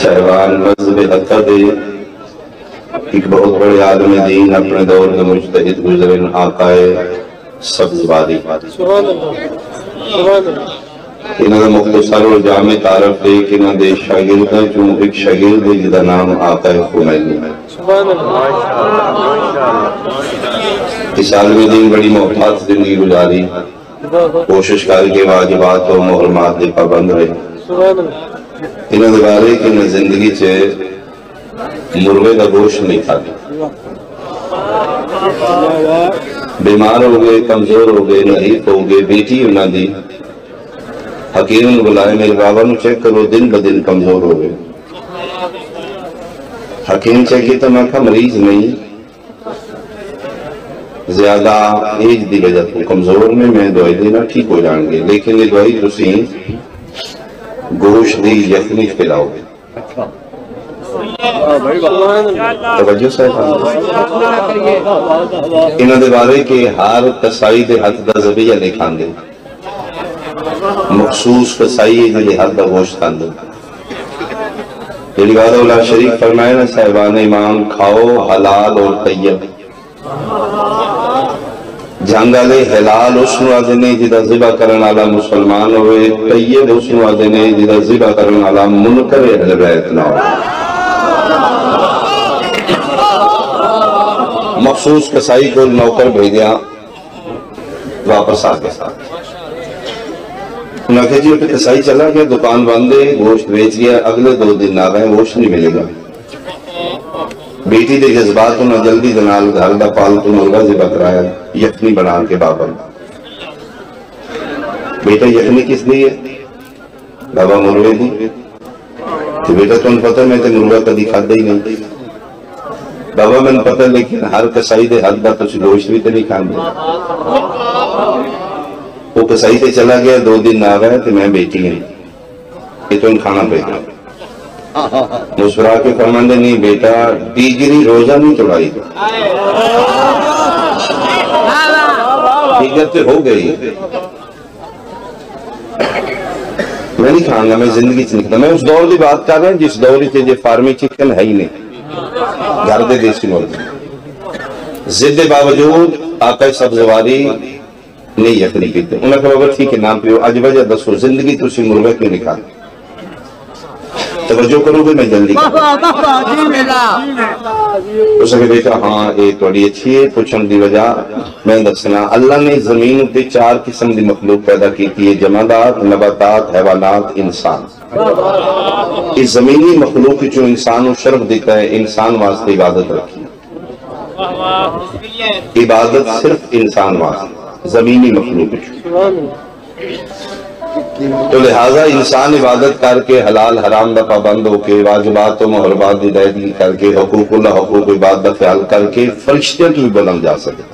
صاحبان مذہب حقد ایک بہت بڑے عالم دین اپنے دور کے مجتہد گزرن آقائے سبزواری انہوں نے مختصر و جامع تعارف دے کہ انہوں نے شاگردہ چون ایک شاگرد جدا نام آقائے خمینی ہے۔ اس عالم دین بڑی محتاط زندگی گزاری، کوشش کر کے واجبات و محرمات دے پابند رہے۔ انہوں نے بارے کہ انہوں زندگی سے مرغے کا گوشت نہیں کھاتے، بیمار ہو گئے، کمزور ہو گئے، نحیف ہو گئے۔ بیٹی انہوں دی حکیم نے بلائے میرے بابا نو چیک کرو، دن بدن کمزور ہو گئے۔ حکیم چیک کیا تو میں کہا مریض نہیں، زیادہ ایج دی وجہ تو کمزور میں دوائی دینا ٹھیک ہو جائیں گے، لیکن یہ دوائی تسی گوشت دی یخنی پلاؤ گے۔ توجہ صاحب انہوں نے بارے کہ ہر کسائی دے حد دا زبیہ نہیں کھان دے، مخصوص کسائی دے حد دا گوشت کھان دے۔ یہ بات اللہ شریف فرمائے نا صاحبان امام، کھاؤ حلال اور طیب۔ جانگالے حلال اس نو آدھنے جدہ ذبح کرن والا مسلمان ہوئے، طیب اس نو آدھنے جدہ ذبح کرن والا منکر اہل بیت نہ ہو۔ مخصوص کسائی کو نوکر بھیجیا، واپس آ گیا۔ انہوں نے کہا جی کسائی چلا گیا، دکان بندے، گوشت بیچ گیا، اگلے 2 دن آ گئے، گوشت نہیں ملے گا۔ بیٹی دے جذبات انہوں جلدی دنال گھر دا پالتو مرغا ذبح کرایا، یخنی بنا کے بابا۔ بیٹا یخنی کس لیے؟ بابا مرغے دی۔ تو بیٹا تم پتہ میں تے مرغا کدی کھادا ہی نہیں۔ بابا میں نے پتہ لیکن ہر کسائی دے حد دا تو گوشت بھی تے نہیں کھاندے۔ وہ کسائی تے چلا گیا، 2 دن آ گئے تو میں بیٹی ہیں، یہ تو ان کھانا پہ گیا۔ مسکرا کے فرماندے نہیں بیٹا دیگری روزہ نہیں توڑائی، دیگر تو ہو گئی، میں نہیں کھاؤں گا، میں زندگی سے نکلتا۔ میں اس دور کی بات کر رہا ہوں جس دور سے یہ فارمی چکن ہے ہی نہیں، گھر دے دیسی مرغی۔ ضد باوجود آقا سبزواری نہیں یخنی پیتے۔ انہوں نے کہا بابا ٹھیک ہے نام پیو، اج وجہ دسو زندگی تسی مرغا کیوں نہیں کھاتے؟ توجہ کرو گے میں جلدی اس نے بیٹا ہاں یہ تھوڑی اچھی ہے، پوچھن دی وجہ میں دسنا۔ اللہ نے زمین تے 4 قسم دی مخلوق پیدا کی ہے، جمادات، نباتات، حیوانات، انسان۔ اس زمینی مخلوق جو انسان کو شرف دیتا ہے، انسان واسطے عبادت رکھی، عبادت صرف انسان واسطے، زمینی مخلوق۔ تو لہٰذا انسان عبادت کر کے حلال حرام دا پابند ہو کے، واجبات و محرمات دی ادائیگی کر کے، حقوق اللہ حقوق عباد دا خیال کر کے فرشتے تو بھی بلند جا سکے۔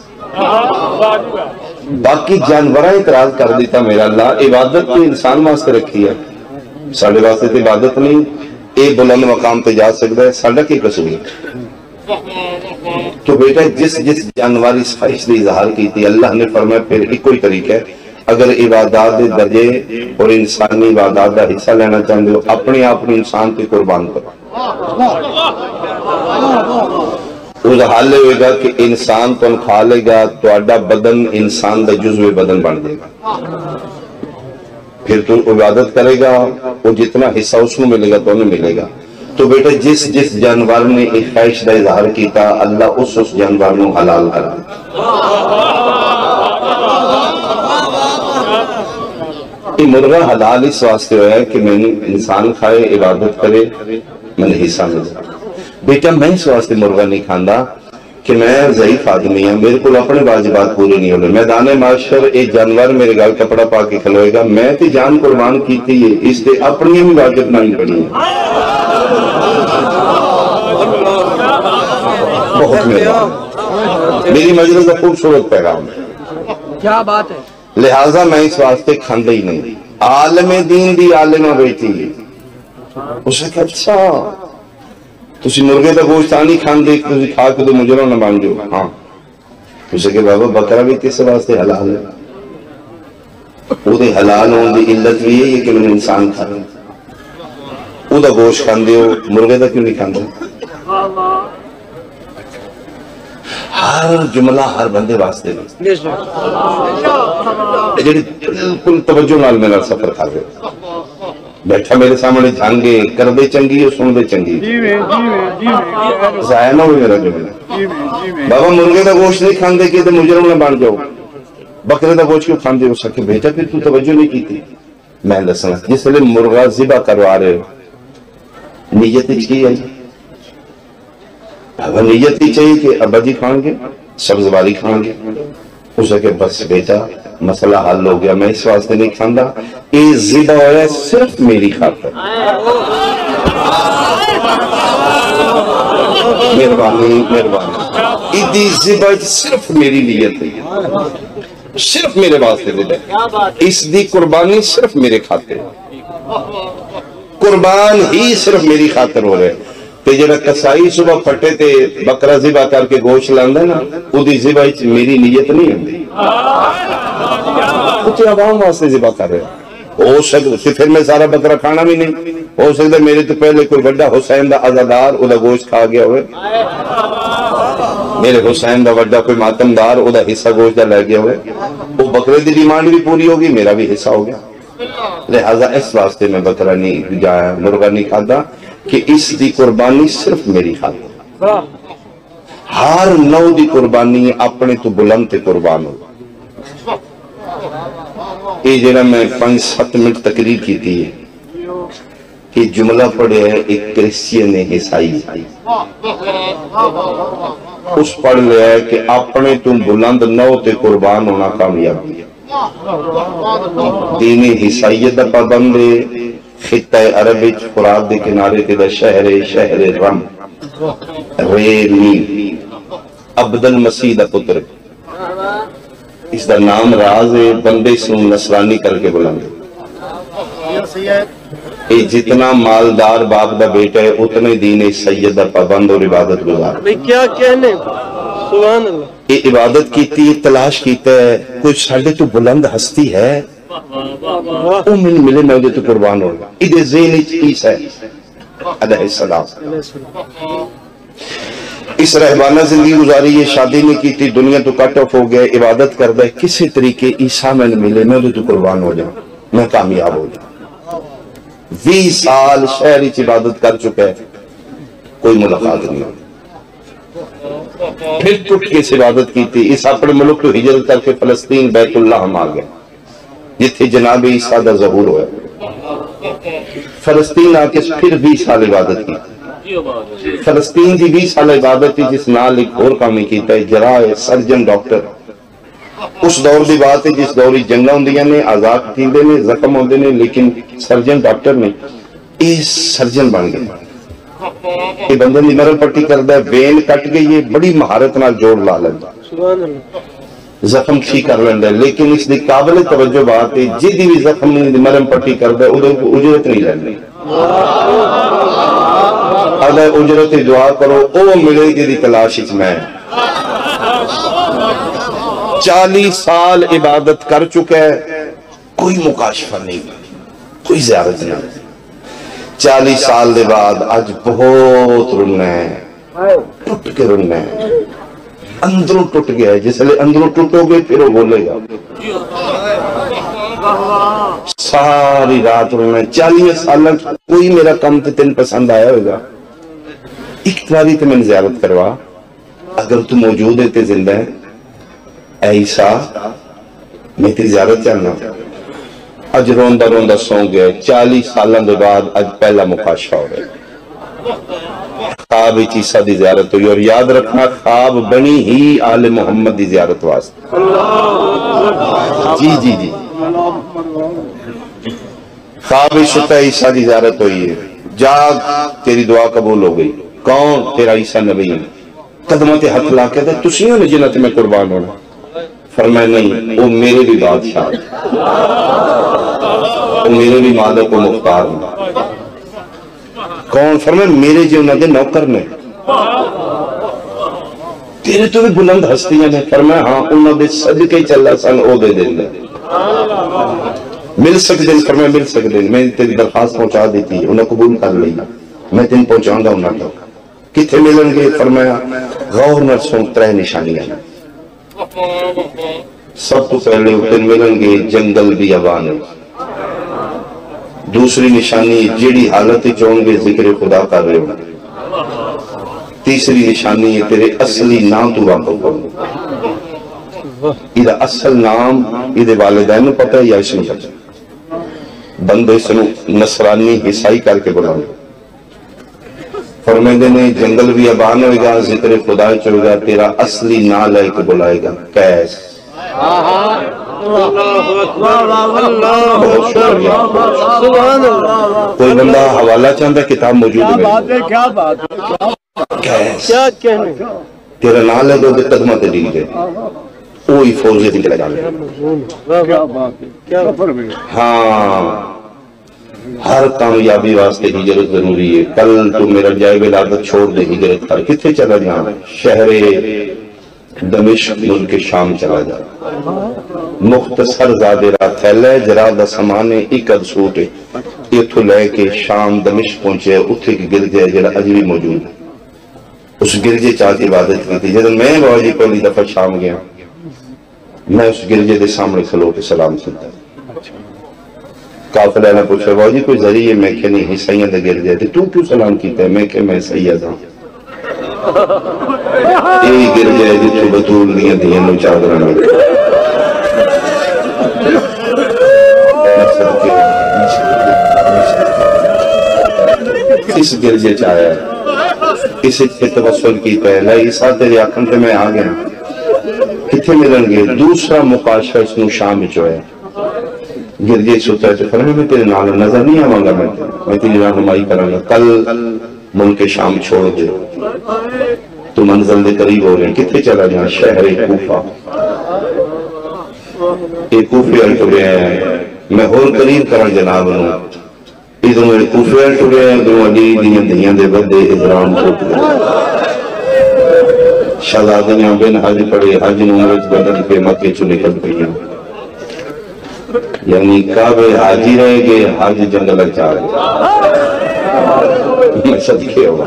باقی جانوراں اعتراض کر دیتا میرا اللہ عبادت تو انسان واسطے رکھی ہے، ساڑھے واسطے تو عبادت نہیں، اے بلند مقام پہ جا سکتا ہے، ساڑھا کی قصور ہے؟ تو بیٹا جس جانور اس خواہش دی اظہار کی تھی، اللہ نے فرمایا پھر ایک کوئی طریقہ ہے، اگر عبادات دے درجے اور انسانی عبادات دا حصہ لینا چاہتے ہو، اپنے آپ کو انسان پہ قربان کرو۔ اس حال ہوئے گا کہ انسان تم کھا لے گا تو اڈا بدن انسان دا جزو بدن بن جائے گا، پھر تو عبادت کرے گا، وہ جتنا حصہ اس کو ملے گا تو انہیں ملے گا۔ تو بیٹا جس جانور نے ایک خواہش دا اظہار کیتا، اللہ اس جانور نو حلال کر دے۔ یہ مرغا حلال اس واسطے ہوا ہے کہ میں انسان کھائے، عبادت کرے، میں نے حصہ ملے۔ بیٹا میں اس واسطے مرغا نہیں کھاندا کہ میں ضعیف آدمی ہوں، میرے کو اپنے واجبات پورے نہیں ہونے، میدان معاشر ایک جانور میرے گل کپڑا پا کے کھلوئے گا، میں تے جان قربان کیتی ہے، اس تے اپنی بھی واجب نہیں پڑی ہے۔ بہت مہربان، میری مجلس کا خوبصورت پیغام ہے، کیا بات ہے۔ لہٰذا میں اس واسطے کھاندہ ہی نہیں۔ عالم دین دی عالمہ بیٹی اسے کہا اچھا تسی مرغے دا گوشت نہیں کھاندے، تسی کھا کے تو مجرم نہ بن جو۔ ہاں اسے کہ بابا بکرا بھی کس واسطے حلال ہے، وہ دے حلال ہون دی علت بھی ہے کہ میں انسان کھا رہا، ਉਹਦਾ ਗੋਸ਼ਤ ਖਾਂਦੇ ਹੋ, ਮੁਰਗੇ ਦਾ ਕਿਉਂ ਨਹੀਂ ਖਾਂਦੇ? ہر جملہ ہر بندے واسطے نہیں جڑی بالکل توجہ نال میرا سفر کر رہے بیٹھا میرے سامنے جھانگے کر دے چنگی اور سن دے چنگی ضائع نہ ہوئی میرا جملہ بابا مرغے دا گوشت نہیں کھاندے کہ مجرم نہ بن جاؤ بکرے دا گوشت کیوں کھاندے ہو سکے بیٹا پھر تو توجہ نہیں کی تھی میں دسنا جس لئے مرغا ذبح کروا رہے ہو نیت کی ہے اگر نیت ہی چاہیے کہ ابا جی کھائیں گے سبز والی کھائیں گے اسے کہ بس بیٹا مسئلہ حل ہو گیا میں اس واسطے نہیں کھاندہ یہ ذبح ہوا ہے صرف میری خاطر مہربانی مہربانی ایدی ذبح صرف میری نیت ہے صرف میرے واسطے ذبح اس دی قربانی صرف میرے خاطر قربان ہی صرف میری خاطر ہو رہے کہ جنہا کسائی صبح پھٹے تھے بکرہ ذبح کر کے گوشت لاندہ نا وہ دی ذبح میری نیت نہیں ہے کچھ عوام واسطے ذبح کر رہے ہو سکتا پھر میں سارا بکرہ کھانا بھی نہیں ہو سکتا میرے تو پہلے کوئی بڑا حسین دا عزادار او دا گوشت کھا گیا ہوئے میرے حسین دا بڑا کوئی ماتمدار او دا حصہ گوشت دا لے گیا ہوئے وہ بکرے دی ڈیمانڈ بھی پوری ہوگی میرا بھی حصہ ہو گیا لہذا اس واسطے میں بکرہ نہیں جایا مرغہ نہیں کھاتا کہ اس دی قربانی صرف میری خاطر ہر نو دی قربانی اپنے تو بلند تے قربان ہو یہ جنہا میں 5-7 منٹ تقریر کی تھی کہ جملہ پڑھے ہے ایک کرسچین عیسائی اس پڑھ لیا ہے کہ اپنے تو بلند نو تے قربان ہونا کامیاب دین عیسائیت دا پابندے خطہ عربی فرات دے کنارے تے دا شہر رم ریمی عبد المسیح دا پتر اس دا نام راز ہے بندے سن نصرانی کر کے بلندے اے جتنا مالدار باپ دا بیٹا ہے اتنے دین سید دا پابند اور عبادت گزار کیا کہنے سبحان اللہ یہ عبادت کیتی تلاش کیتا ہے کوئی ساڑھے تو بلند ہستی ہے او من ملے میں دے تو قربان ہوگا ادھے ذہنی چیز ہے علیہ السلام اس رہبانہ زندگی گزاری یہ شادی نہیں کی تھی دنیا تو کٹ آف ہو گیا عبادت کر دے کسی طریقے عیسیٰ میں ملے میں دے تو قربان ہو جاؤں میں کامیاب ہو جاؤں 20 سال شہری عبادت کر چکے کوئی ملاقات نہیں پھر ٹوٹ کے عبادت کی تھی اس اپنے ملک تو ہجرت کر کے فلسطین بیت اللہ ہم آ گئے جتھے جناب عیسیٰ دا ظہور ہوئے فلسطین آ کے پھر 20 سال عبادت کی فلسطین دی 20 سال عبادت تھی جس نال ایک اور کامی کیتا ہے جراح سرجن ڈاکٹر اس دور دی بات ہے جس دوری جنگاں ہوندیاں نے آزاد تھیندے نے زخم ہوندے نے لیکن سرجن ڈاکٹر نے اس سرجن بن گئے یہ بندے دی مرل پٹی کردہ ہے وین کٹ گئی ہے بڑی مہارت نال جوڑ لا لیندہ زخم ٹھیک کر لیندہ ہے لیکن اس دی قابل توجہ بات ہے جدی بھی زخم دی مرل پٹی کردہ ہے ادھر کو اجرت نہیں لیندی اگر اجرت دعا کرو او ملے گی دی تلاش اچ میں 40 سال عبادت کر چکے کوئی مکاشفہ نہیں کوئی زیارت نہیں 40 سال دے بعد آج بہت رننا ہے ٹوٹ کے رننا ہے اندروں ٹوٹ گیا ہے جس لئے اندروں ٹوٹو گے پھر وہ بولے گا ساری رات رننا ہے 40 سال کوئی میرا کم تے تین پسند آیا ہوگا ایک باری تے میں زیارت کروا اگر تو موجود ہے تے زندہ ہے اے عیسیٰ میں تی زیارت چاہنا اج روندہ روندہ سو گئے 40 سالوں دے بعد اج پہلا مکاشفہ ہو رہے خواب عیسیٰ دی زیارت ہوئی اور یاد رکھنا خواب بنی ہی آل محمد دی زیارت واسطے جی جی جی خواب شتہ عیسیٰ دی زیارت ہوئی ہے جاگ تیری دعا قبول ہو گئی کون تیرا عیسیٰ نبی ہے قدمت ہاتھ لا کے دے تسیوں نے جنت میں قربان ہونا فرمائے نہیں وہ میرے بھی بادشاہ وہ میرے بھی مالک و مختار کون فرمائے میرے جو انہوں نے نوکر نے تیرے تو بھی بلند ہستیاں نے فرمائے ہاں انہوں نے صدقے چلا سن او دے دیں مل سکتے ہیں، فرمایا مل سکتے ہیں، میں تیری درخواست پہنچا دیتی، انہیں قبول کر لی، میں تین پہنچاؤں گا انہیں تک۔ کتنے ملیں گے؟ فرمایا غور نرسوں 3 نشانیاں، سب تو پہلے تین ملیں گے جنگل بیابان، دوسری نشانی جیڑی حالت چون گے ذکر خدا کر رہے ہو، تیسری نشانی ہے تیرے اصلی نام تو واقف ہو، یہ اصل نام یہ والدین کو پتہ ہے یا اس میں پتہ؟ بندے اس نے نصرانی عیسائی کر کے بلاؤ، فرمیدے نے جنگل بھی ابان ہوئے گا، ذکر خدا چلے گا، تیرا اصلی نام لے کے بلائے گا، کیس؟ بہت شکریہ۔ کوئی بندہ حوالہ چاہتا ہے، کتاب موجود ہے، کیس کیا کہنے تیرا نام لے دو قدمہ تے ڈیل گئے، کوئی فوجی دن چلا جانے۔ ہاں ہر کامیابی واسطے ہجرت ضروری ہے۔ کل تو میرا جائے ولادت چھوڑ دے، ہجرت کر، کتنے چلا جانا؟ شہر دمشق ملک شام چلا جا، مختصر زادرہ تھیلے جرا دا سمانے ایک اد سوٹے، یہ تو لے کے شام دمشق پہنچے، اتھے کی گرجے جڑا اج بھی موجود ہے، اس گرجے چاہتی عبادت کی تھی۔ جب میں باوجی پہلی دفعہ شام گیا، میں اس گرجے دے سامنے کھلو کے سلام سنتا، قافلہ نے پوچھا باوجی کوئی ذریعے؟ میں کہ نہیں، عیسائیاں دے گرجے تھے، تو کیوں سلام کیتا ہے؟ میں کہ میں سید ہوں، یہی گرجے ہے جتنے بطول دیا دیا نو چادرہ میں، اس گرجے چاہیا اس توسل کی پہلا عیسیٰ تیرے آنکھن پہ میں آ گیا، کتنے ملیں گے؟ دوسرا مقاشفہ اس نو شام جو ہے، گرجے سوتا ہے تو فرمائے میں تیرے نال نظر نہیں آواں گا، میں تیری رہنمائی کراں گا، کل ملک شام چھوڑ دے، تو منزل دے قریب ہو رہے ہیں، کتنے چلا جہاں؟ شہر کوفہ، ایک کوفے الٹوڑے ہیں، میں ہور قریب کراں جناب نو، ادھر میں کوفے الٹوڑے ہیں، ادھر علی دیاں دیاں دے بدے احرام ٹوٹ گئے، شہزادیاں بن حج پڑے، حج نمرت بدل کے مکے چو نکل گئی ہیں، یعنی کعبے حاجی رہے گے، حج جنگل چاہ رہے میں صدقے ہوا۔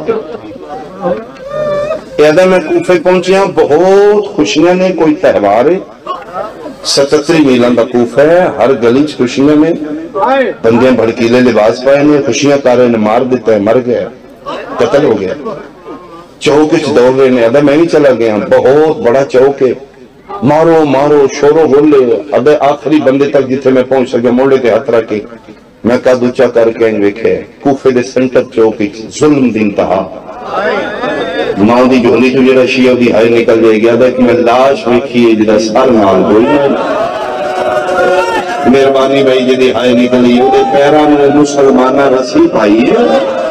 ایدہ میں کوفے پہنچیا، بہت خوشیاں نے، کوئی تہوار ہے، 77 میلان دا کوفہ ہے، ہر گلی خوشیاں میں، بندیاں بھڑکیلے لباس پائے نے، خوشیاں کارے نے، مار دیتا ہے، مر گیا، قتل ہو گیا، چوک اچ دوڑ رہے نے، ادھا میں بھی چلا گیا، بہت بڑا چوک ہے، مارو مارو شورو بولے، ادھا آخری بندے تک جتنے میں پہنچ سکے، موڑے تے ہاتھ رکھے، میں کہا دوچا کر کے انویکھے، کوفے دے سنٹر چوک ظلم دی انتہا، ماں دی جھولی تو جڑا شیعہ دی ہائے نکل جائے گیا، کہ میں لاش ویکھی جڑا سر نال ہوئی، مہربانی بھائی جڑی ہائے نکلی، وہ پیرا میں مسلمانہ رسی پائی ہے،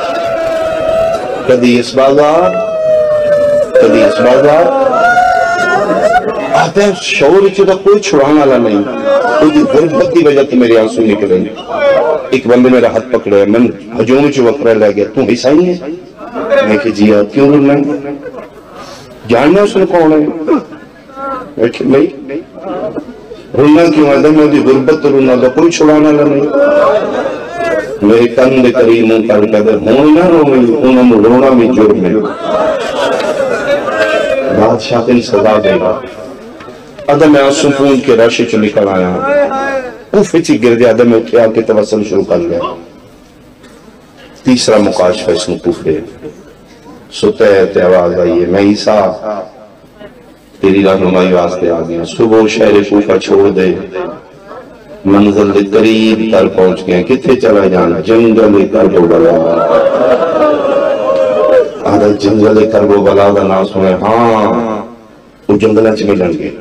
کدی اس بازار کدی اس بازار، آتے ہیں شعور چیزا کوئی چھڑانا والا نہیں، کوئی غربت کی وجہ تو میری آنسو نکلے، ایک بندے میرا ہاتھ پکڑے، میں ہجوم چو وقرہ لے گیا، تم عیسائی ہے؟ میں کہ جی آپ کیوں رولنا ہے؟ جاننا اس نے کون ہے؟ میں کہ نہیں، رولنا کیوں ہے؟ میں دی غربت رولنا دا کوئی چھڑانا والا نہیں، میرے کن دے قریبوں کر کے ہوں نہ روئی، انہوں نے رونا بھی جرم ہے، بادشاہ تین سزا دے گا۔ ادھا میں آنسو پونج کے راشی چو نکل آیا، کوفے چی گر دیا، ادھا میں اٹھے آکے توسل شروع کر گیا۔ تیسرا مقاشفہ اس نے کوفے، سوتے تے آواز آئیے، میں عیسیٰ تیری رہنمائی واسطے آ گیا، صبح شہر کوفہ چھوڑ دے، منزل دے قریب تر پہنچ گئے، کتنے چلا جانا؟ جنگل کربلا، آدھا جنگل کربلا دا نام سنے، ہاں وہ جنگلہ چ ملیں گے،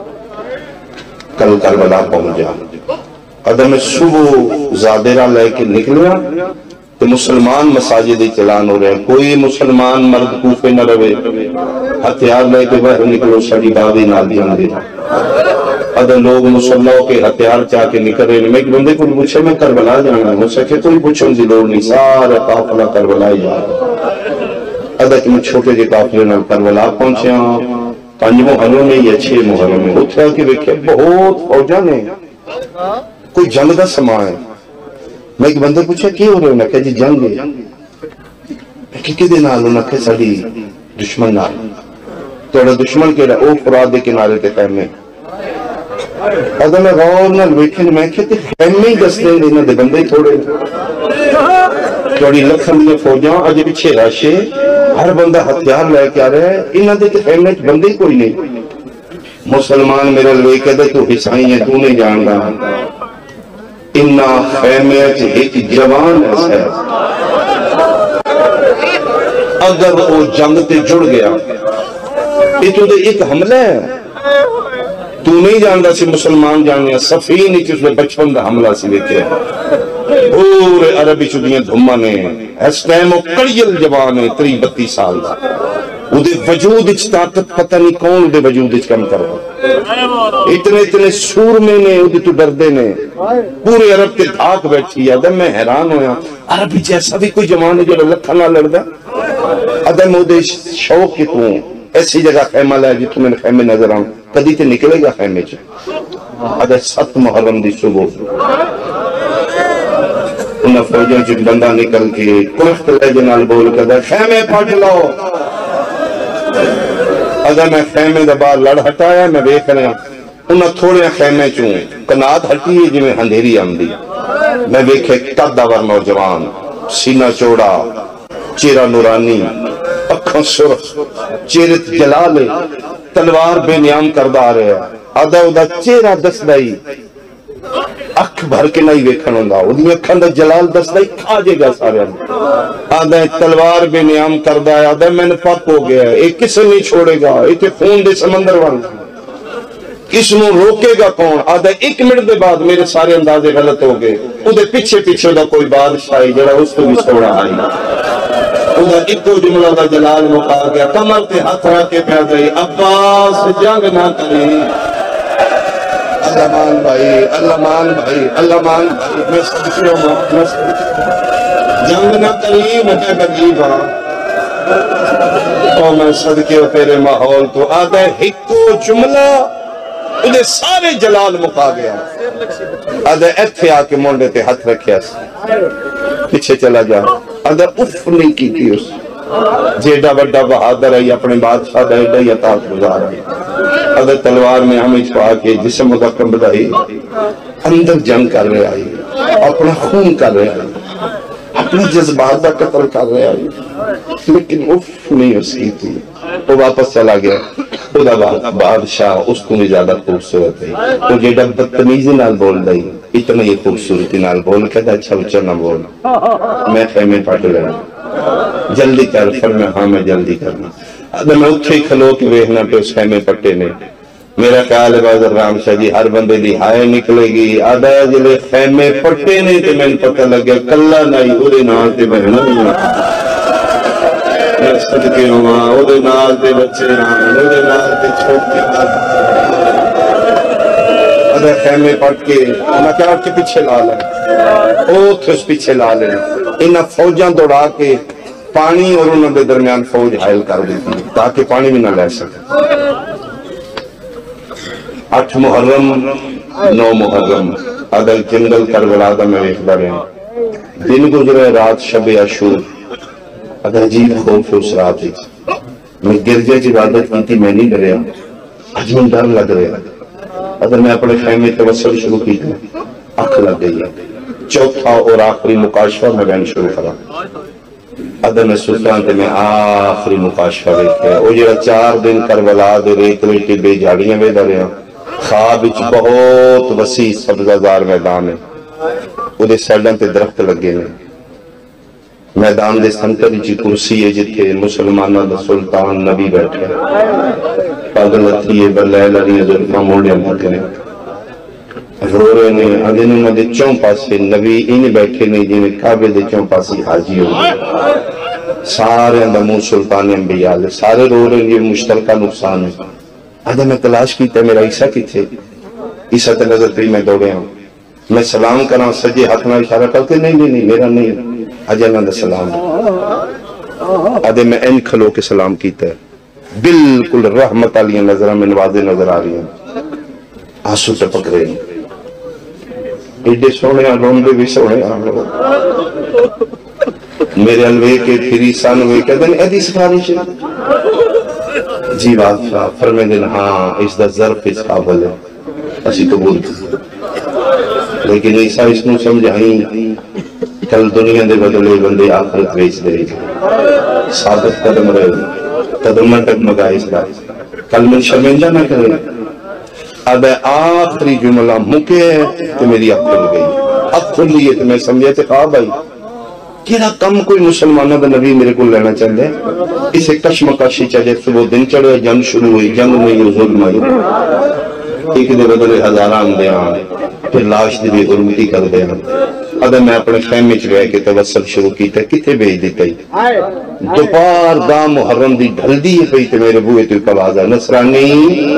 کل کربلا پہنچ جا۔ آدھا میں صبح زادرہ لے کے نکلیا، تو مسلمان مساجد اعلان ہو رہے ہیں، کوئی مسلمان مرد کوفے نہ رہے، ہتھیار لے کے باہر نکلو، سڑی باغی نال جان دے۔ ادھر لوگ مسلح کے ہتھیار چاہ کے نکل رہے ہیں، میں ایک بندے کو پوچھے میں کربلا جانا، مجھ سے کہ کوئی پوچھوں دی لوگ نہیں، سارا قافلہ کربلا ہی جا رہا۔ ادھر کہ میں چھوٹے جے قافلے نال کربلا پہنچے ہوں، 5 محرم میں یا 6 محرم میں، اتھا کہ دیکھے بہت فوجاں نے، کوئی جنگ دا سما ہے. میں ایک بندے پوچھا کی ہو رہے انہوں نے کہا جی جنگ ہے. میں کہ کدے نال انہوں نے کہا ساڑی دشمن نال. تھوڑا دشمن کہڑا او فرات دے کنارے تے خیمے. اگر میں غور نال ویکھن میں کہ خیمے ہی دس دیں انہوں دے بندے تھوڑے تھوڑی لکھن دے فوجاں اجے پیچھے راشے ہر بندہ ہتھیار لے کے آ رہا ہے. انہوں دے خیمے بندے کوئی نہیں. مسلمان میرے لوے کہتے تو حسائی ہیں تو نہیں جان رہا. انہا خیمے ایک جوان ایسا ہے اگر وہ جنگ تے جڑ گیا یہ تو ایک حملہ ہے. تو نہیں جانتا سی مسلمان جاننے سفین ہی چیز میں بچپن دا حملہ سی لیتے ہیں. پورے عربی چودیاں دھمہ نے اس ٹائم وہ کڑیل جوان ہے 30-32 سال دا. وہ دے وجود اچھ طاقت پتہ نہیں کون دے وجود اچھ کم کر رہا. اتنے سور میں نے وہ دے تو ڈردے نے پورے عرب کے دھاک بیٹھی ہے. ادھر میں حیران ہویا عربی جیسا بھی کوئی جوان ہے جو لکھا نہ لڑدا. ادھر میں دے شوق کی تو ایسی جگہ خیمہ لائے جتوں میں خیمے نظر آؤں کدی تے نکلے گا خیمے چ. ادھر 7 محرم دی صبح انہاں فوجوں چ بندہ نکل کے کلخت لہجے نال بول کے خیمے پھٹ لو. اگر میں خیمے دا باہر لڑ ہٹایا میں دیکھ رہا انہاں تھوڑے خیمے چوں کنات ہٹی ہے جی میں اندھیری آمدی. میں دیکھے قد ور نوجوان سینہ چوڑا چہرہ نورانی اکھاں سرخ چہرت جلال تلوار بے نیام کردہ آ رہے ہیں. آدھا ادا چہرہ دس دائی اکھ بھر کے نہیں ویکھن ہوندا اودی اکھاں دا جلال دس دائی کھا جے گا سارے. آدھا تلوار بے نیام کردہ ہے. آدھا میں نے پاک ہو گیا ہے ایک کسے نہیں چھوڑے گا ایک خون دے سمندر وال کس نو روکے گا کون. آدھا 1 منٹ دے بعد میرے سارے اندازے غلط ہو گئے. اودے پیچھے دا کوئی بادشاہی جڑا اس کو بھی چھوڑا آئی. اودہ ایک جملہ دا جلال مقا گیا کمر تے ہاتھ رکھ کے پہ گئی عباس جنگ نہ کریں. اللہ مان بھائی اللہ مان بھائی اللہ مان بھائی میں صدقے ہوں جنگ نہ کریں میں غریب ہاں اور میں صدقے ہوں تیرے ماحول تو. آدھا ایکو جملہ انہیں سارے جلال مقا گیا. آدھا ایتھے آ کے مونڈے تے ہاتھ رکھیا پیچھے چلا جا. آدھا اف نہیں کی تھی اس جیڑا بڑا بہادر ہے اپنے بادشاہ دا ایڈا ہی اطاعت گزار ہے. آدھا تلوار میں ہمیں چھپا کے جسم مدقم بدائی اندر جنگ کر رہے آئی اپنا خون کر رہے آئی اپنے جذبات کا قتل کر رہے آئی لیکن اف نہیں اس کی تھی. وہ واپس چلا گیا. خدا بادشاہ اس کو بھی زیادہ خوبصورت ہے. وہ جیڑا بدتمیزی نال بول دائی اتنا ہی خوبصورتی نال بول کہتا اچھا اچھا نہ بول میں خیمے پھٹ لینا جلدی کر. فرمایا ہاں میں جلدی کرنا. ادھر میں اتھے ہی کھلو کے ویکھنا پہ اس خیمے پٹے نے. میرا خیال ہے بازر رام شاہ جی ہر بندے دی ہائے نکلے گی. آدھا جلے خیمے پٹے نے تے میں پتہ لگیا کلا نہیں اودے نال تے بہنا نہیں میں صدقے ہوں اودے نال تے بچے اودے نال تے چھوٹے ادھر خیمے پٹ کے میں کہا کے پیچھے لا لیں او تھے اس پیچھے لا لیں. انہاں فوجاں دوڑا کے پانی اور انہوں نے درمیان فوج حائل کر دیتی تاکہ پانی بھی نہ لے سکے. 8 محرم 9 محرم ادھر جنگل کربلا دا میں ایک بار دن گزرے رات شب عاشور. ادھر عجیب خوف اس رات ہی میں گرجے کی عبادت کی تھی میں نہیں ڈریا آج میں ڈر لگ رہا. ادھر میں اپنے خیمے توسل شروع کی تھی اکھ لگ گئی. چوتھا اور آخری مکاشفہ میں بین شروع کرا. ادھر میں سلطان تے میں آخری مکاشفہ دیکھے وہ جڑا 4 دن کربلا دے ریت وچ بے جھاڑیاں ویدا رہیا. خواب وچ بہت وسیع سبزہ میدان ہے اودے سائیڈاں تے درخت لگے نے. میدان دے سنٹر وچ کرسی ہے جتھے مسلماناں دا سلطان نبی بیٹھے پگ لتھی بلیل علی زلفاں موڑے مکنے رو رہے نے. اگے انہاں دے چوں پاسے نبی ان بیٹھے نے جویں کعبے دے چوں پاسے حاجی ہو سارے دا منہ سلطان انبیاء سارے رو رہے یہ مشترکہ نقصان ہے. آدھا میں تلاش کیتا میرا عیسیٰ کی تھے. عیسیٰ تے نظر پہ میں دوڑے ہوں میں سلام کرا سجے ہاتھ میں اشارہ کرتے نہیں میرا نہیں اجے اللہ دا سلام. آدھے میں ان کھلو کے سلام کیتا ہے بالکل رحمت علیہ نظرہ میں نوازے نظر آ رہی ہیں آنسو ٹپک رہے ہیں. ایڈے سونے روندے بھی سونے میرے الوے کے پھری سن ہوئے کہتے ہیں ایدی سفارش جی بادشاہ فرمے دن ہاں اس دا ظرف اس قابل ہے اسی قبول کی لیکن عیسیٰ اس کو سمجھائیں کل دنیا دے بدلے بندے آخرت ویچ دے ثابت قدم رہے قدم نہ ٹکمگا اس کا کل من شرمنجہ نہ کرے اب آخری جملہ مکے ہے تو میری اب کھل گئی اب کھل لیے تو میں سمجھے تھے خواب آئی کیا کم کوئی مسلمانہ دا نبی میرے کو لینا چاہتے اسے کشمکشی چلے تو وہ دن چڑھے جنگ شروع ہوئی جنگ میں یہ ظلم آئی ایک دے بدلے ہزاران دے آن پھر لاش دی بھی حرمتی کر دے آن ادھا میں اپنے خیمے چلے کے توسل شروع کی تھے کتے بھیج دیتا ہی دوپار دا محرم دی ڈھل دی پئی تے میرے بوئے تو کب آزا نصرانی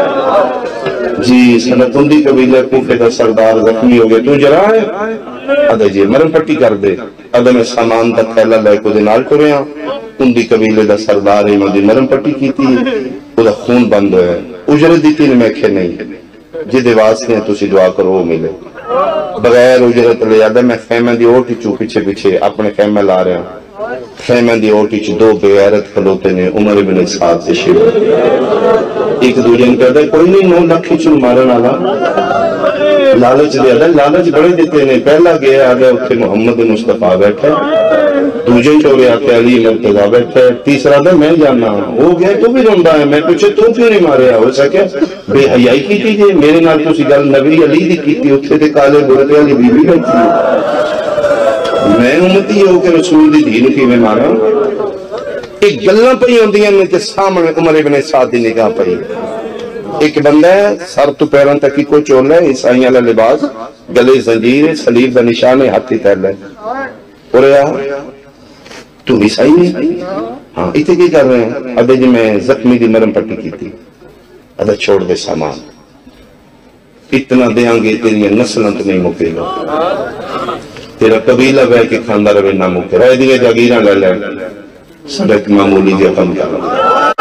جی سنتندی قبیلہ کوفے دا سردار زخمی ہو گئے تو جرا ہے ادھا جی مرم پٹی کر دے ادھا میں سامان دا تھیلا لے کو دے نال ٹرے ہاں اندی قبیلے دا سردار ہے مجھے مرم پٹی کی تھی ادھا خون بند ہوئے اجرت دیتی نے میں کھے نہیں جدے واسطے ہیں تو سی دعا کرو وہ ملے بغیر اجرت لے آدھا میں خیمہ دی اوٹی چو پیچھے پیچھے اپنے خیمہ لا رہے ہیں خیمہ دی اوٹی چو دو بغیرت کھلوتے نے عمر بن سعد سے شروع ایک دو جن کہتا ہے کوئی نہیں 9 لاکھ چل مارن آلا لالچ دے آدھا لالچ بڑے دیتے ہیں پہلا گیا آدھا اتھے محمد مصطفیٰ بیٹھے دوجے چورے آتے علی مرتضیٰ بیٹھے تیسرا دے میں جاننا ہو گیا تو بھی رندہ ہے میں پوچھے تو کیوں نہیں مارے ہو سکے بے حیائی کی تھی جے میرے نال تو سی گل نبی علی دی کی تھی اتھے دے کالے برتے علی بی بی بیٹھی میں امتی ہو کہ رسول دی دین کی میں مارا ایک گلنا پہی ہوں دیا میں تے سامنے عمر ابن سعد دی نگاہ پہی ایک بندہ ہے سر تو پیران تکی کو چول ہے عیسائیاں اللہ لباس گلے زنجیر صلیب دا نشان ہاتھی تیل ہے اور تو عیسائی نہیں ہاں اتنے کی کر رہے ہیں ادھے جی میں زخمی دی مرم پٹی کی تھی ادھا چھوڑ دے سامان اتنا دیاں گے تیری نسلیں تو نہیں مکے گا تیرا قبیلہ بے کے کھاندہ روے نہ مکے رہے دیئے جاگیرہ لے لے سڑک معمولی دیا کم کر رہا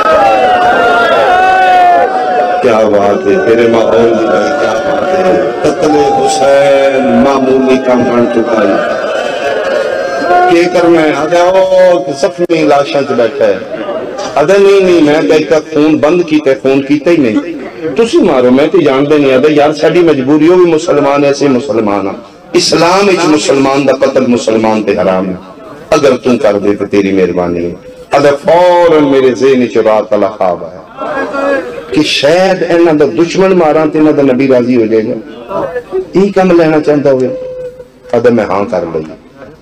کیا بات ہے تیرے ماحول دی بھائی کیا بات ہے قتل حسین معمولی کم بن چکا ہے کیا کرنا ہے آدھا وہ زخمی لاشاں سے بیٹھا ہے آدھا نہیں میں کہتا خون بند کیتے خون کیتے ہی نہیں تو سی مارو میں تو جان دے نہیں آدھا یار ساڑی مجبوریوں بھی مسلمان ایسے مسلمان اسلام ایچ مسلمان دا قتل مسلمان تے حرام ہے اگر تم کر دے تو تیری مہربانی ہے آدھا فوراں میرے ذہن چ رات اللہ خواب ہے کہ شاید انہاں دا دشمن ماراں تے انہاں دا نبی راضی ہو جائے گا یہ کم لینا چاہتا ہوئے آدھا میں ہاں کر لئی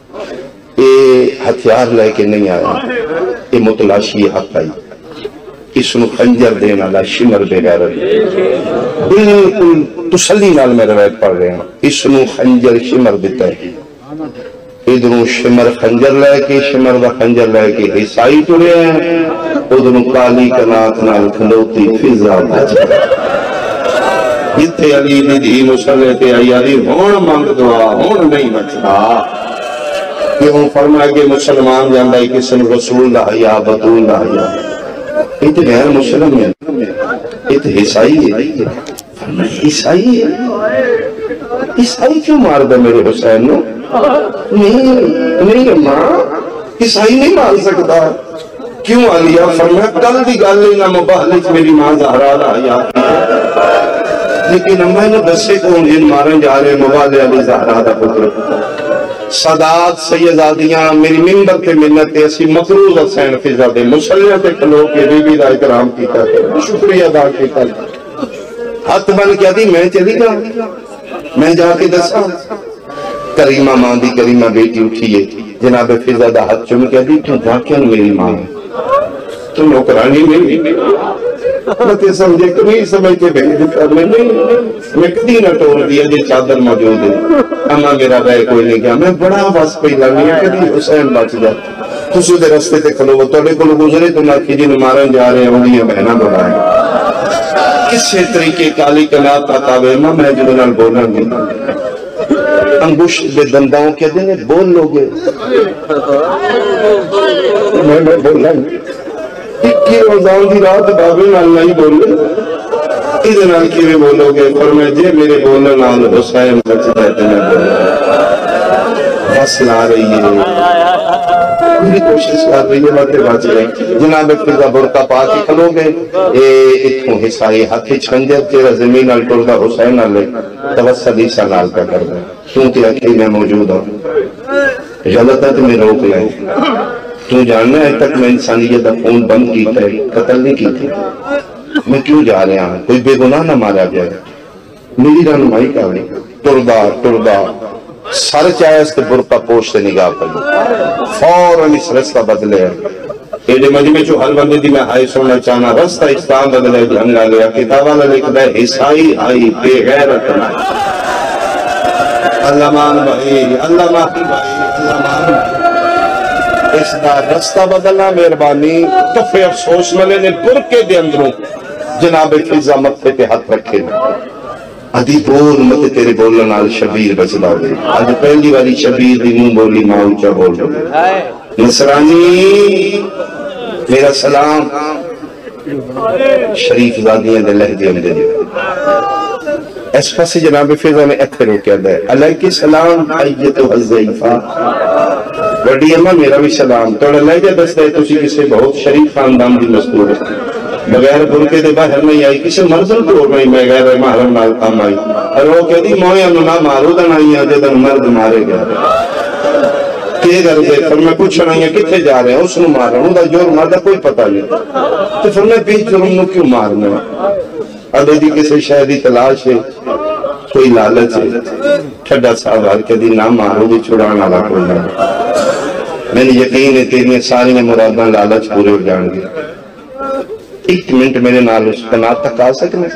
یہ ہتھیار لے کے نہیں آیا یہ متلاشی حق آئی اس نو خنجر دینا لا شمر بے غیرت بالکل تسلی نال میں روایت پڑھ رہے ہیں اس نو خنجر شمر دیتا ہے ادھروں شمر خنجر لے کے شمر دا خنجر لے کے عیسائی ٹرے ہیں ادھروں کالی کنات نال کھلوتی فضا بچ جتھے علی دی دھی مسلح تے آئی علی ہون مانگ دعا ہون نہیں بچنا کہ ہوں فرمائے کہ مسلمان جاندہ ہے کسن رسول دا حیاء بطول دا حیاء ایت غیر مسلم ہے ایت عیسائی ہے فرمائے عیسائی ہے عیسائی کیوں مار دا میرے حسین نو نہیں ماں عیسائی نہیں مار سکتا کیوں علیہ فرمائے کل دی گالے نہ مباہلچ میری ماں زہرا دا حیاء لیکن میں نے بسے کون جن مارن جا رہے مبالے علی زہرا دا پتر صدات سیدادیاں میری ممبر تے منت ایسی مقروض حسین فضا دے مسلح تے کھلو کے بی بی دا اکرام کیتا ہے شکریہ ادا کیتا ہے ہاتھ بن کیا دی میں چلی گا میں جا کے دسا کریمہ ماں دی کریمہ بیٹی اٹھیے جناب فضا دا ہاتھ چم کیا دی تو واقعا میری ماں ہے تو نوکرانی میری میں تے سمجھے کہ نہیں سمجھتے بہن کر لیں میں کدی نہ ٹور دیا جے چادر موجود ہے اما میرا بھائی کوئی نہیں کیا میں بڑا بس پہلا نہیں ہے کدی حسین بچ جاتا تسی دے رستے تے کھلو توڑے کو گزرے تو نہ کھجی مارن جا رہے ہیں انہیں بہنا بڑھائیں کسے طریقے کالی کنات عطاوے میں جو نال بولنا گی انگوشت بے دنداؤں کیا دینے بول لوگے میں بولنا گی اکی روزان دی رات بابے نال نہیں بولے ادھر کی بولو گے فرمایا جی میرے بولنے نال حسین بچتا ہے تو میں بولوں بس لا رہی ہے پوری کوشش کر رہی ہے باتیں بچ گئی جناب فضا برقع پا کے کھلو گے اتوں حصائی ہاتھی چھنجر تیرا زمین نال ٹردا حسین نال توسل عیسیٰ نال کا کر دیں کیونکہ اکھی میں موجود ہوں غلط ہے تو میں روک لیں تو جاننا ہے تک میں انسانیت کا خون بند کیتا ہے قتل نہیں کیتا میں کیوں جا رہا ہوں کوئی بے گناہ نہ مارا جائے میری رہنمائی کا نہیں ٹردا سر چاہے اس کے برقع پوش سے نگاہ پڑی فوراً اس رستہ بدلے ایڈے مجمع جو ہر بندے دی میں آئی سننا چاہنا رستہ اسلام بدلے جھنگا گیا کتاب والا لکھ دے عیسائی آئی بے غیرت اللہ مان بھائی اللہ مان اس دا رستہ بدلنا مہربانی تفے افسوس ملے نے برقے دے اندروں جناب فضا متھے پہ ہاتھ رکھے ادھی بول مت تیرے بولنے نال شبیر بچدا ہوئے آج پہلی والی شبیر دی منہ بولی ماں اونچا بول رہے نصرانی میرا سلام شریف زادیاں دے لہجے میں دے اس پاس جناب فضا نے اتھے روکیا دے علیہ السلام ایتو الضعیفہ بڑی اماں میرا بھی سلام توڑا لہجہ دستا ہے تسی کسے بہت شریف خاندان دی مستور ہے بغیر برکے دے باہر نہیں آئی کسی مرضل کو نہیں میں غیر محرم نال کام آئی اور وہ کہتی موئے انہوں نہ مارو دا نہیں آجے دا مرد مارے گیا کہ کر دے پھر میں پوچھ رہا ہوں کتنے جا رہے ہیں اس نے مار رہا ہوں دا جور مردہ کوئی پتہ نہیں تو پھر میں بیچ جرم نو کیوں مارنا ادھے دی کسی شہدی تلاش ہے کوئی لالچ ہے ٹھڈا ساوار کے دی نہ مارو دی چھڑانا لا کوئی نہ میں نے یقین ہے تیری ساری مراداں لالچ پورے ہو جان گے ایک منٹ میرے نال اس قناعت تک آ سکنے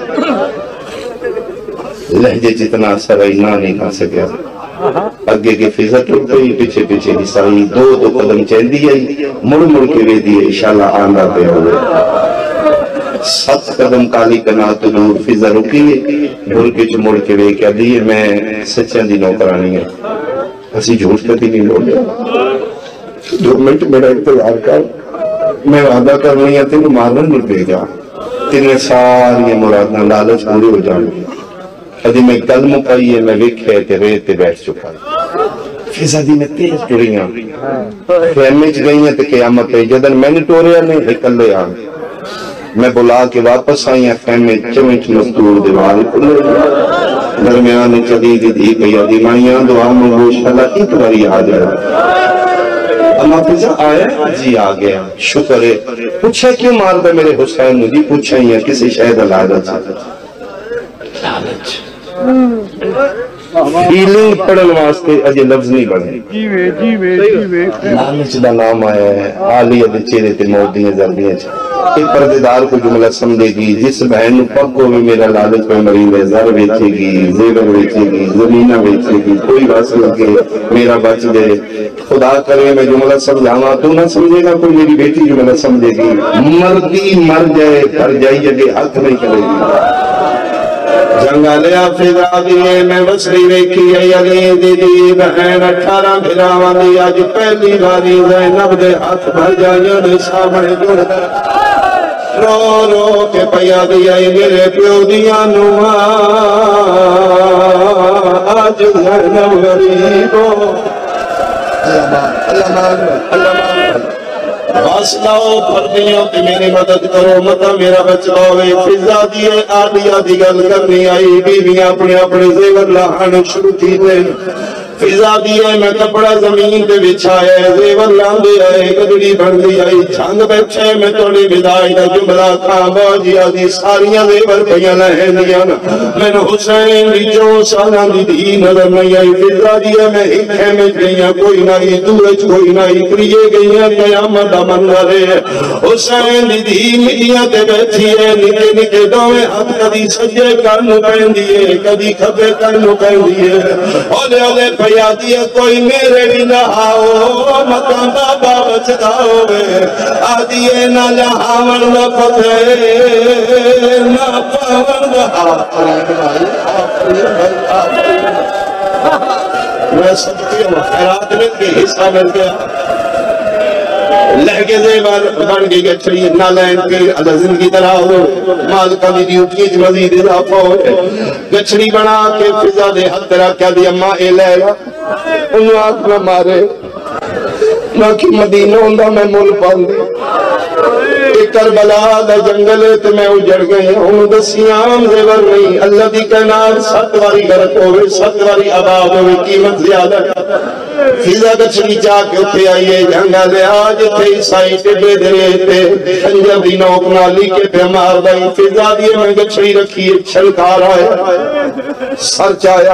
لہجے جتنا اثر اینا نہیں کھا سکیا اگے کے فضا ٹوٹ گئی پیچھے پیچھے حصائی دو قدم چین دی آئی مڑ کے وے دیئے انشاءاللہ آندہ پہ ہوئے 7 قدم کالی قناعت دور فضا رکی بھول کے جو مڑ کے وے کیا دیئے میں سچیاں دی نوکرانی ہے اسی جھوٹ کتی نہیں لوگ 2 منٹ میرا انتظار کر میں وعدہ کر رہی ہیں تینوں مارن نہیں بھیجا تینوں ساری مرادنا لالچ پوری ہو جانے ادھی میں گل مکائی ہے میں وکھے تے ریتے بیٹھ چکا فضا دی میں تیز ٹوریاں خیمے چ گئی ہیں تے قیامت ہے جدن میں نے ٹوریا نہیں اکلے آن میں بلا کے واپس آئی ہیں خیمے چمچ مستور دیوال کھلے درمیان چلی دی گئی ادیمائیاں دعا منگو شاءاللہ ایک باری آ جائے اللہ فضا آیا جی آ گیا شکر ہے پوچھا کیوں مار دے میرے حسین مجھے پوچھا ہی ہے کسی شہد لالچ فیلنگ پڑھن واسطے اجے لفظ نہیں بڑھے لالچ دا نام آیا ہے آلیہ دے چہرے تے موڈیاں زردیاں ایک پردیدار کو جملہ سمجھے گی جس بہن پک کو بھی میرا لالچ پہ مرید ہے زر بیچے گی زیور بیچے گی زمینہ بیچے گی کوئی واسل کے میرا بچ دے خدا کرے میں جملہ سمجھاما تو نہ سمجھے گا کوئی میری بیٹی جملہ سمجھے گی مردی مر جائے کر جائی جگہ حق نہیں کرے گی جنگالیا فضا دیئے میں وسری ویکھی ہے علی دی بہن 18 بھراواں دی آج پہلی باری زینب دے ہاتھ بھر جائیں سامنے جڑ رو رو کے پیا دیا میرے پیو دیا نما آج زینب غریبو اللہ واسلاؤ پردیوں تے میری مدد کرو مطا میرا بچلاوے فضا دیئے آدیا دی گل کرنی آئی بیویاں اپنے زیور لاہن شروع تھی دے فضا دیئے میں کپڑا زمین دے بچھائے زیور لاندے آئے گدڑی بھردی آئی چھانگ بیچھے میں توڑی بدائی دا جملہ تھا باجی آدھی ساریاں زیور پہیاں لہیں دیا میں نے حسین دی جو سالاں دی دی نظر نہیں آئی فضا دیئے میں ہکھے میں گئیاں کوئی نہیں دورج کوئی نہیں کریے گئیاں قیامت منظر ہے حسین دی دی ملیاں تے بیٹھی ہے نکے نکے دویں ہاتھ کدی سجے کرنو پہن دیئے کدی کھپے کرنو پہن دیئے اولے اولے پھیادی ہے کوئی میرے بھی نہ آؤ مکان بابا بچتا ہوئے آدیے نہ جہاون نہ فتح نہ پاون میں سب کی خیرات مل کے حصہ مل گیا لہگے زیور بن گئی گچھڑی نالین پیر اللہ زندگی درہ ہو مالکہ بھی ڈیوٹی مزید اضافہ ہو گچھڑی بنا کے فضا دے حد رکھ کیا دی اماں اے لے گا انہوں آنکھ میں مارے نہ کہ مدینہ ہوندہ میں مول پال دے ایک کربلا دا جنگل ہے تو میں اجڑ گئے ہوں دسیام زیور نہیں اللہ دی کہنار 7 واری گرک ہوئے 7 واری آباد ہوئے قیمت زیادہ فضا گچھڑی جا کے اٹھے آئیے جنگا لے آج تھے عیسائی ٹبے دے تھے خنجر دی نوک نالی کے پہ مار دائی فضا دیئے میں گچھڑی رکھی چھلکار آیا سر چایا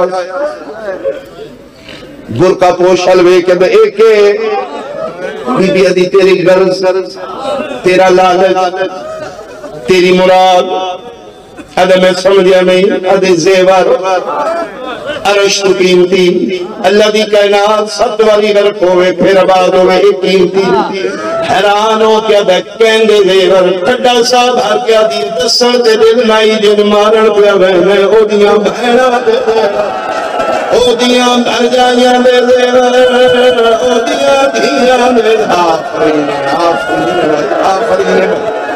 برکا پوش حلوے کے دے ایک بی بی ادھی تیری غرض تیرا لالچ تیری مراد ادھے میں سمجھیا نہیں ادھے زیور عرش تو قیمتی اللہ دی کائنات 7 والی غرق ہوئے پھر آباد ہوئے ایک قیمتی حیران ہو کیا دے کہندے زیور کھڑا صاحب ہر کیا دی دسن تے دل نائی جن مارن پہ بہنے او دیاں بہنا دے او دیاں بھر جائیاں دے زیور او دیاں دھیاں دے آفرین آفرین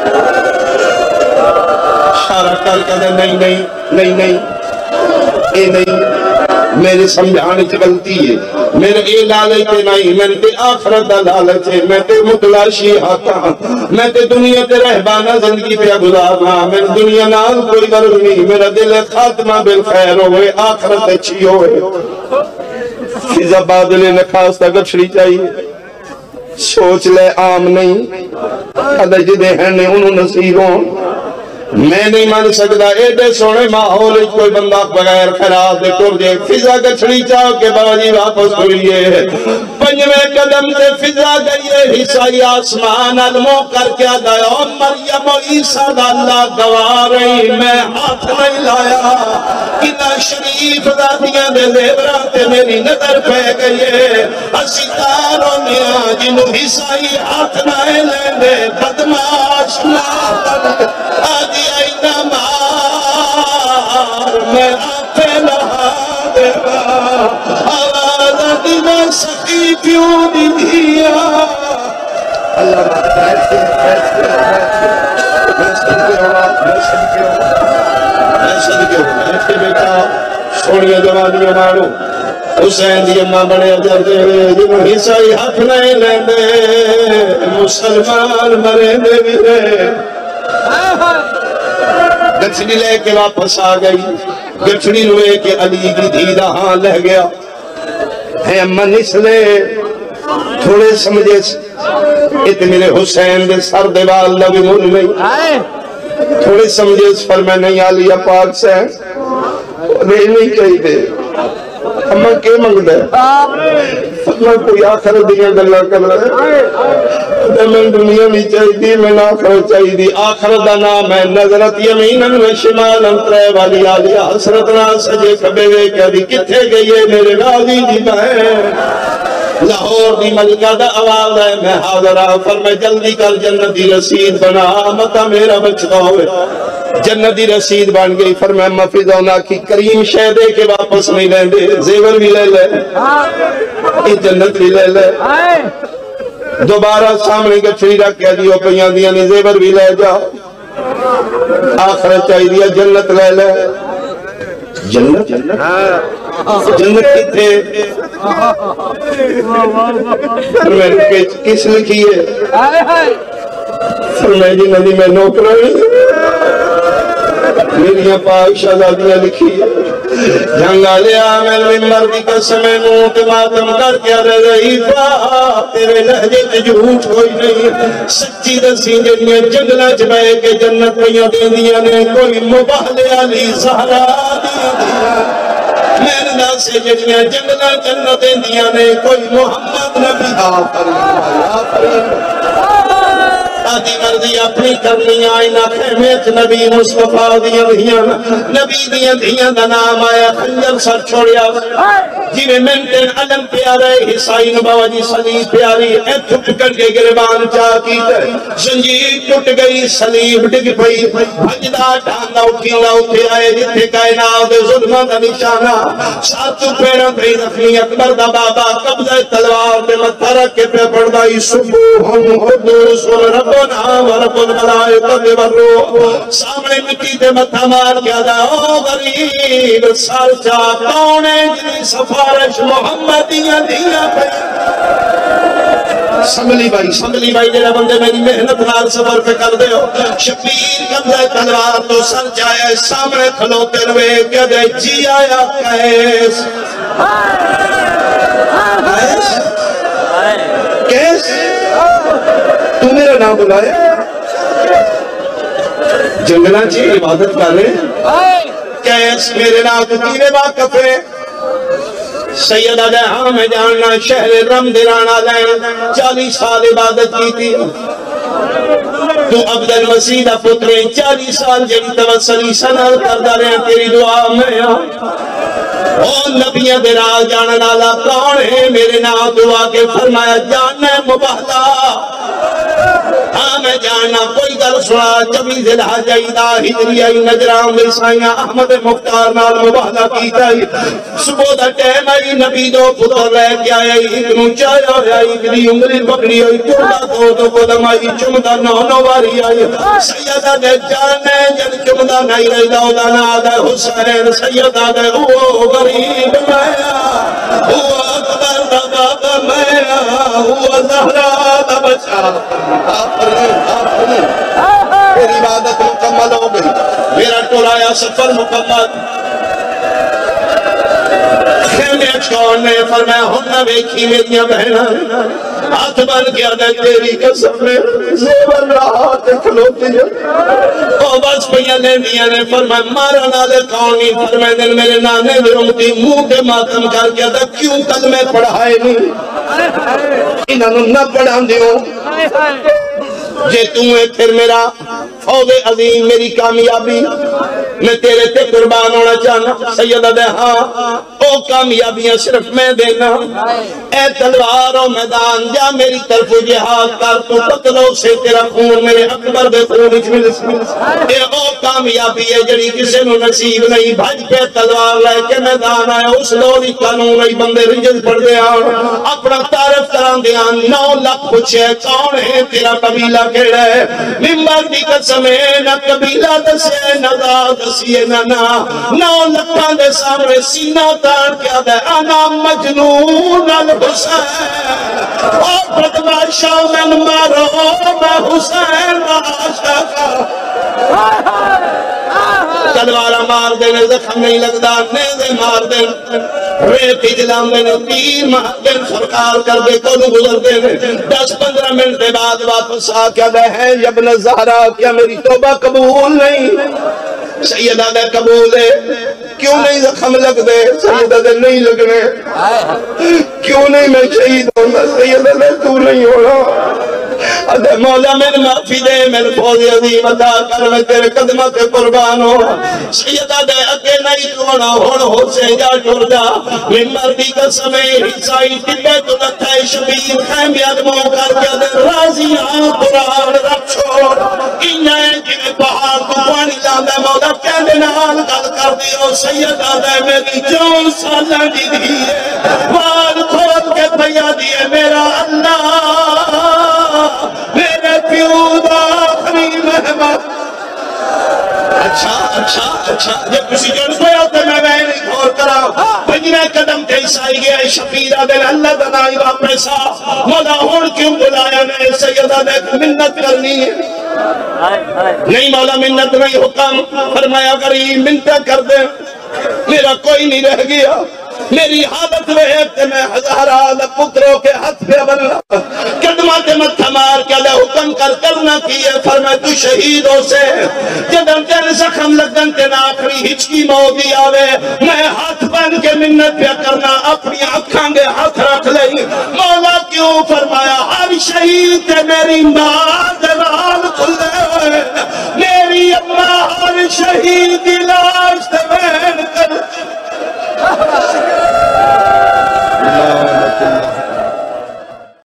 شارہ کر کہتے نہیں اے نہیں میرے سمجھانے سے غلطی ہے میرے اے لالچ تے نہیں میں تے آخرت دا لالچ ہے میں تے متلاشی آتا میں تے دنیا تے رہبانہ زندگی پہ گزارنا میں دنیا نال کوئی غرض نہیں میرا دل خاتمہ بالخیر ہوئے آخرت اچھی ہوئے فضا بادلے نخواستہ گچھڑی چاہیے سوچ لے عام نہیں ادھے جدے ہیں نے انہوں نصیبوں میں نہیں مان سکتا ایڈے سونے ماحول کوئی بندہ بغیر خیرات دے کر دے فضا گچھڑی چاہ کے باجی واپس ہوئیے پنجویں قدم سے فضا گئیے حصائی آسمان علموں کر کے دیا مریم و عیسیٰ دا اللہ گواہ رہی میں ہاتھ نہیں لایا کنا شریف ذاتیاں دے زیوراتے میری نظر پہ گئیے ستاروں نے جنہوں حصائی ہاتھ نہ لیں دے بدماش نہ آدھی آئینہ مار میں آتے لہا دے گا آواز آدھی میں سکی پیوں دی دیا اللہ میں بیٹا سوڑیاں جوانیاں مارو حسین دی اماں بڑے جاتے ہوئے جنہوں حصائی حق نہیں لیندے مسلمان مرے دے بھی رہے گچھڑی لے کے واپس آ گئی گچھڑی لوے کے علی کی دھیدہ ہاں لہ گیا ہے اماں نسلے تھوڑے سمجھے ات میرے حسین دے سر دے وال لگے مول نہیں تھوڑے سمجھے اس پر میں نہیں آلیا پاک سے نہیں کہی دے اماں کے منگ دے میں کوئی آخر دیا گلہ کر رہے میں دنیا میں چاہی دی میں آخر چاہی دی آخر دا نام ہے نظرت یمیناً و شمالاً ترے والی آلیا حسرت نہ سجے کبے وے کیا دی کتھے گئی ہے میرے غازی دی بہن لاہور دی ملکہ دا آواز ہے میں حاضر آؤں فرمائے جلدی کر جنت دی رسید بنا مطا میرا بچہ ہوئے جنت دی رسید بن گئی فرمائے مفیدونا کی کریم شہ دے کے واپس نہیں لیں دے زیور بھی لے لے جنت بھی لے لے دوبارہ سامنے گچھڑی رکھ کے دیو پیاں دیا نہیں زیور بھی لے جا آخرت چاہی دیا جنت لے لے جنت جنت کی تھے فرمائے کس لکھی ہے فرمائے جی ندی میں نوکر میریاں پاک شہزادیاں لکھی جھنگا لیا میں مردی قسم نوت ماتم کر کے رہی تیرے لہجے تے جھوٹ ہوئی نہیں سچی دسی جنیاں جنگلہ جبائے کے جنت پیاں دیں دیا نے کوئی مباہلے علی زہرا دیا دیا میں نہ سے جنیاں جنگلہ جنت دیں دیا نے کوئی محمد نبی آفرین آدھی مرضی اپنی کرنی آئینہ خیمیت نبی مصطفیٰ دیا دھیاں نبی دیا دھیاں دا نام آیا خنجر سر چھوڑیا جی میں منتن علم پیارے حسائی نباوہ جی صلیب پیاری اے ٹھٹ کے گربان چاہ کی زنجیر ٹوٹ گئی صلیب ڈگ پئی بھجدہ ڈھاندا اٹھینا اٹھے آئے جتھے کائنات ظلمہ دا نشانہ ساتھ پیڑا پہ رکھنی اکبر دا بابا قبضہ تلوار دے متھا رکھ کے پہ پڑھدائی سبحان قدوس ربنا ورب الملائکۃ والروح سامنے مٹی دے متھا مار کے آدھا او غریب سال چاہ کونے جنی سفارش محمدیاں دیا پہ سنبھلی بھائی جنہ بندے میری محنت نال سفر پہ کر دے ہو شبیر قبضہ تلوار تو سر جائے سامنے کھلوتے روے کیا دے جی آیا کیس کیس تو میرا نام بلایا جنگلہ جی عبادت کر رہے کیس میرے نام تو تیرے واقف ہے سیدہ دے ہاں میں جاننا شہر رم دیرانا لین 40 سال عبادت کی تھی تو عبد المسیح دا پترے 40 سال جنی توسلی سنال کردہ رہے تیری دعا میں او نبیہ دے راہ جاننا لا کون ہے میرے نام دعا کے فرمایا جاننا مبہلا ہاں میں جاننا کوئی گل سنا جبی ذلہ جائیدہ ہجری آئی نجران مرسائیاں احمد مختار نال مبہلا کی جائی صبح دا ٹیم آئی نبی دو پتر لے کے آئی اتنو چایا آئی اتنی انگلی پکڑی آئی چمدہ دو قدم آئی چمدہ نو واری آئی سیدہ دے جانے جن چمدہ نہیں رہی داودانا دے حسین سیدہ دے او غریب میں ہوا اکبر دا بابا میں ہوا زہرہ دا بچہ میری عبادت مکمل ہو گئی میرا ٹورایا سفر مکمل خیمے اچھکان نے فرمایا ہم نہ بیکھی میریاں بہنہ ہاتھ بن کے آدھے تیری قسم میں زیور رہا تے کھلوتی جا او بس پہیا لیندیاں نے فرمایا مارا نالے کونی فرمایا دن میرے نانے ورمتی منہ کے ماتم کر کے آدھا کیوں کلمے پڑھائے نہیں انہوں نہ پڑھان دیوں جے تمہیں پھر میرا فوض عظیم میری کامیابی میں تیرے تے قربان ہونا چاہنا سیدہ دے ہاں او کامیابیاں صرف میں دینا اے تلوار و میدان جا میری طرف جہاد کر تو قتلوں سے تیرا خون میرے اکبر دے خون اچھ اے او کامیابی ہے جڑی کسے نو نصیب نہیں بھج کے تلوار لے کے میدان آئے اس لوری قانون نہیں بندے رجل پڑھ دے آن اپنا تعریف کران دے آن 9 لاکھ پوچھے کون ہے تیرا قبیلہ کیڑا ہے ممبر دی قسم ہے نہ قبیلہ دسے نہ ذات دسیے نہ 9 لکھاں دے سامنے سینہ تار کیا دے انا مجنون الحسین اور بدماشا من مارو میں حسین عاشقا تلوارہ مار دینے زخم نہیں لگدا نیزے مار دینے ریت اجلام دینے تیر مار دینے سرکار کر دے کونو گزر دینے 10-15 منٹ دے بعد واپس آ کیا دے ہیں ابن زہرا کیا میری توبہ قبول نہیں سیدہ دے قبول ہے کیوں نہیں زخم لگ دے سیدہ دے نہیں لگنے کیوں نہیں میں شہید ہونا سیدہ دے تو نہیں ہونا ادھے مولا میں معافی دے میرے فوضی عظیم عطا کر میں تیرے قدمہ کے قربان ہو سیدہ دے اگے نہیں توڑا ہو سے جا ٹور جا ممبر دی قسم عیسائی تبے تو لکھا شبیر خیم یادموں کر کے دے راضیاں قرآن رکھ چھوڑ انہیں جنہیں پہاڑ کو پانی لاندے مولا کہنے نال گل کر دیو سیدہ دے میری جون سالہ دی دیئے وال کھول کے پیا دیئے میرا اللہ میرے پیودا آخری مہمان اچھا جب کسی جن کو آتے میں نہیں کھول کرا بجنے قدم کے عیسائی گیا شفیرہ دل اللہ دنائی واپس مولا ہون کیوں بلایا میں سیدہ دے منت کرنی ہے نہیں مولا منت نہیں حکم فرمایا غریب منتہ کر دے میرا کوئی نہیں رہ گیا میری حالت رہتے میں ہزارہ پتروں کے ہاتھ پہ بننا قدمات متھا مار کے لے حکم کرنا کیے فرمائے تو شہیدوں سے جدن تیرے زخم لگن تینا آخری ہچکی موتی آوے میں ہاتھ بن کے منت پہ کرنا اپنی اکھان گے ہاتھ رکھ لئی مولا کیوں فرمایا ہر شہید تے میری ماں دلال کھلے ہوئے میری اماں ہر شہید دلال